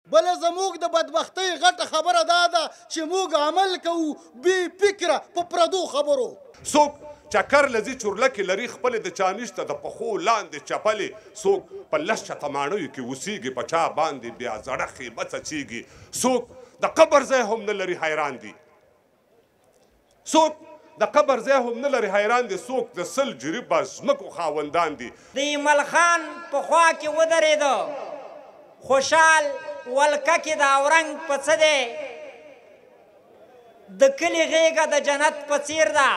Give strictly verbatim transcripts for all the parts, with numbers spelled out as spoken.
بله زموږ د بدبختۍ غټه خبره دا ده چې موږ عمل کوو بې فکره په پردو خبرو. څوک چکر لذي چورلکې لري خپلې د چانشته د پښو لاندې چپلې، څوک په لس شته ماڼیو کې اوسېږي په چا باندې بیا زړه خیبه څڅېږي، څوک د قبر ځای هم نه لري حیران دي، څوک د قبر ځای هم نه لري حیران دي، څوک د سل جریبه ځمکو خاوندان دي. د ایمل خان په خوا کې ودرېده خوشحال ولکه کې د اورنګ په څه دی، د کلي غېږه د جنت په څیر ده،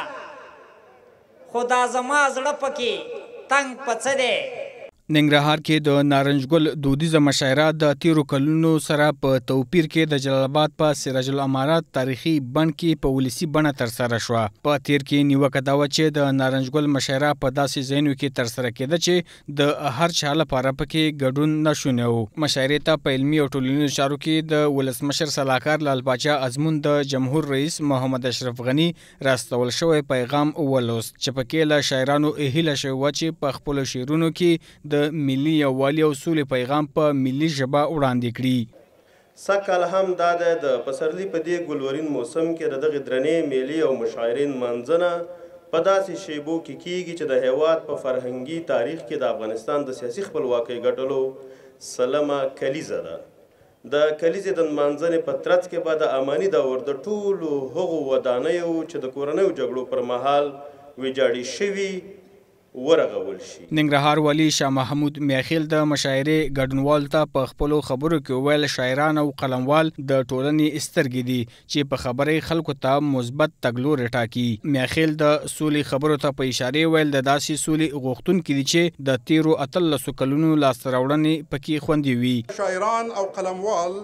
خو دا زما زړه پکې تنګ په څه دی. ننګرهار کې د نارنج ګل دودیزه مشاعره د تیرو کلونو سره په توپیر کې د جلال آباد په سراج الامارات تاریخي بڼ کې په ولسي بڼه ترسره شوه. په تیر کې نیوکه دا وه چې د نارنج ګل مشاعره په داسې ځایونو کې ترسره کېده چې د هر چا لپاره پکې ګډون ناشونی و. مشاعرې ته په علمي او ټولنیزو چارو کې د ولسمشر سلاکار لال باچا ازمون د جمهور رئیس محمد اشرف غني راستول شوی پیغام ولوست چې پکې له شاعرانو هیله شوې وه چې په خپلو شعرونو کې د ملي یووالي او سولې پیغام په ملي ژبه وړاندې کړي. سږکال هم دا ده د پسرلي په دې ګلورین موسم کې د دغې درنې میلې او مشاعرې نمانځنه په داسې شیبو کې کیږي چې د هیواد په فرهنګي تاریخ کې د افغانستان د سیاسي خپلواکۍ ګټلو سلمه کلیزه ده. د کلیزې د نمانځنې په ترڅ کې به د اماني دور د ټولو هغو ودانیو چې د کورنیو جګړو پر مهال ویجاړې شوي ورغول شي. ننګرهار والي شاه محمود میاخیل د مشاعرې ګډونوالو ته په خپلو خبرو کې وویل شاعران او قلموال د ټولنې سترګې دي چې په خبرې خلکو ته مثبت تګلوري ټاکي. میاخیل د سولې خبرو ته په اشارې ویل د داسې سولې غوښتونکي دي چې د تیرو اتلسو کلونو لاسته راوړنې پکې خوندي وي. شاعران او قلموال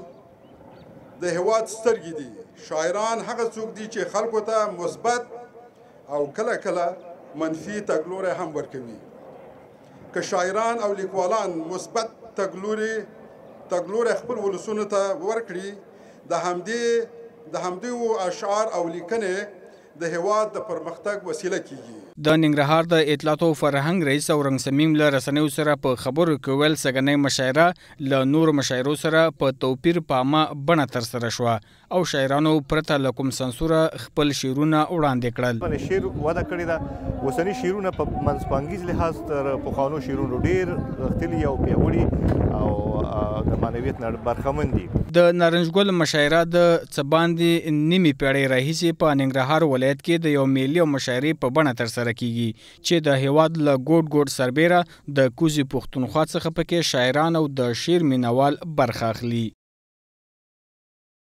د هیواد سترګې دي. شاعران هغه څوک دي چې خلکو ته مثبت او کله کله منفي تګلوري هم ورکوي. که شاعران او لیکوالان مثبت تګلوري تګلوري خپل ولسونو ته ورکړي د همدې د همدې اشعار او لیکنې د هیواد د پرمختګ وسیله کیږي. د ننګرهار د اطلاعات او فرهنګ رئیس اورنګ سمیم له رسنیو سره په خبرو کې ویل سږنۍ مشاعره له نورو مشاعرو سره په توپیر په عامه بڼه ترسره شوه او شاعرانو پرته له کوم سانسوره خپل شعرونه وړاندې کړل. شعر وده کړې ده. اوسني شعرونه په منځپانګیز لحاظ تر پخوانو شعرونو ډېر غښتلي او پیاوړي او د معنویت نه برخمن دي. د نارنج ګل مشاعره د څه باندې نیمې پیړۍ راهیسې په ننګرهار ولایت کې د یو ملي او مشاعرې په بڼه ترسره کیږي چې د هیواد له ګوټ ګوټ سربیره د کوزي پښتونخوا څخه پکې شاعران او د شعر مینوال برخه اخلي.